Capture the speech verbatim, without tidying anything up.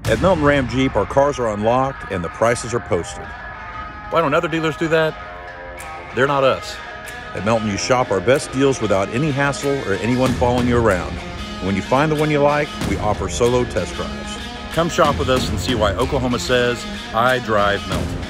At Melton Ram Jeep, our cars are unlocked and the prices are posted. Why don't other dealers do that? They're not us. At Melton, you shop our best deals without any hassle or anyone following you around. And when you find the one you like, we offer solo test drives. Come shop with us and see why Oklahoma says, I drive Melton.